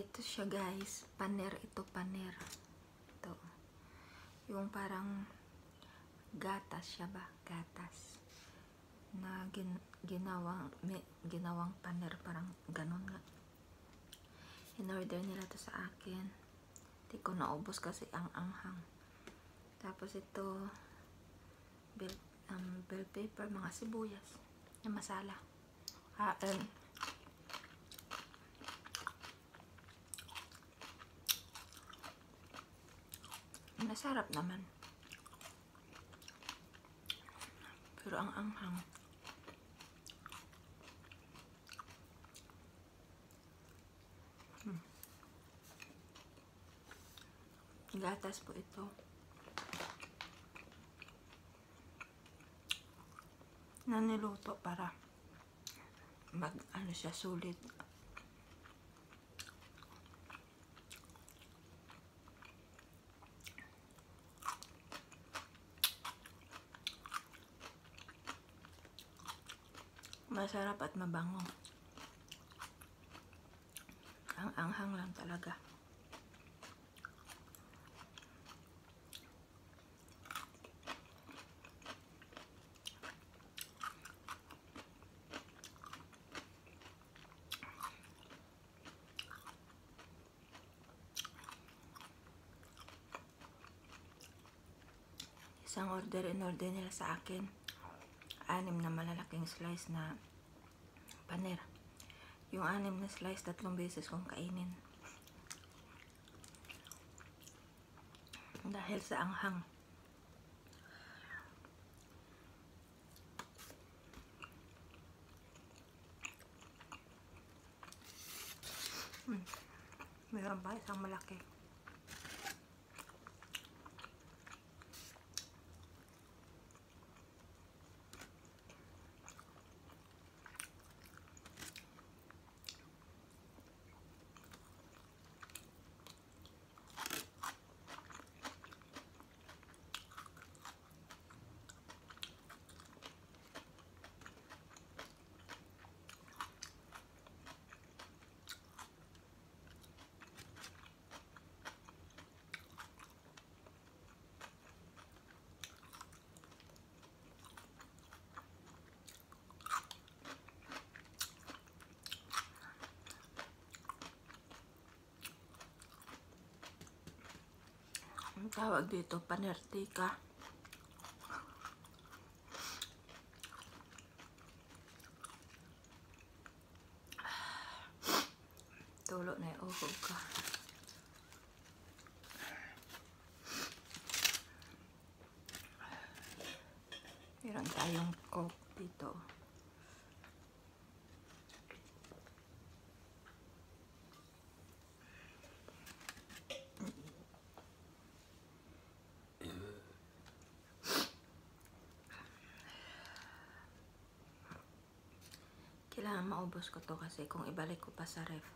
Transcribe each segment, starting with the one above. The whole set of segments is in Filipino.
Ito siya guys, paner ito, paner. Ito. Yung parang gatas siya ba? Gatas. Na ginawang paner, parang ganun nga. In-order nila to sa akin. Hindi ko naubos kasi ang anghang. Tapos ito, bell pepper, mga sibuyas, yung masala. Masarap naman. Pero ang anghang. Gatas po ito. Na niluto para siya sulit. Masarap at mabango. Ang anghang lang talaga. Isang in-order nila sa akin. 6 na malalaking slice na paner. Yung 6 na slice, 3 beses kong kainin. Dahil sa anghang. Meron pa isang malaki. Ang tawag dito, panertika. Tulo na iuhog ka. Meron tayong coke dito. Kailangan maubos ko to kasi kung ibalik ko pa sa ref,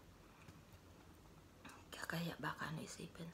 kaya baka isipin.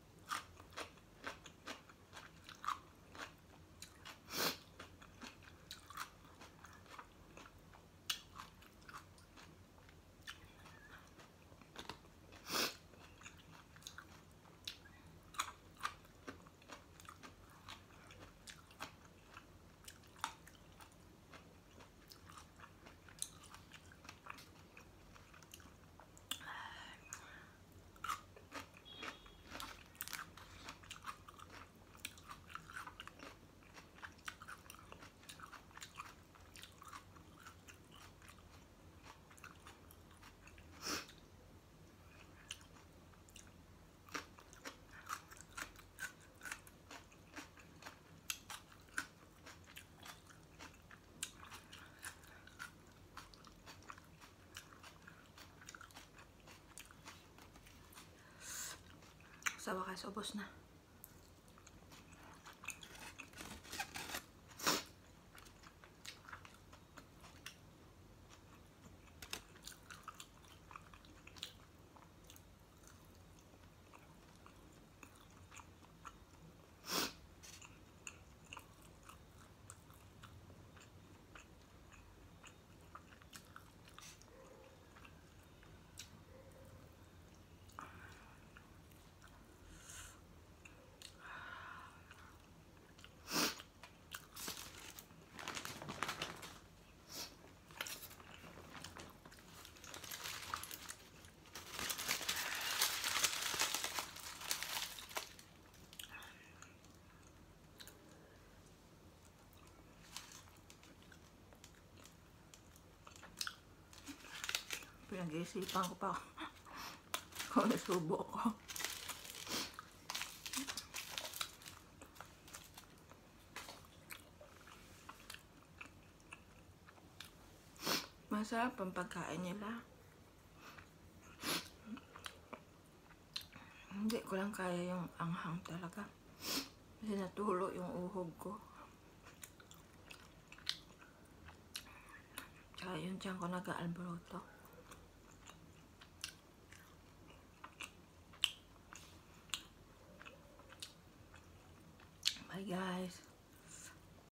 Sa wakas, ubos na. Pinag-iisipan ko pa kung nasubo ko. Masarap ang pagkain nila. Hindi ko lang kaya yung anghang talaga. Kasi natulo yung uhog ko. Tsaka yung tiyan ko nag-aalboroto. Bye guys.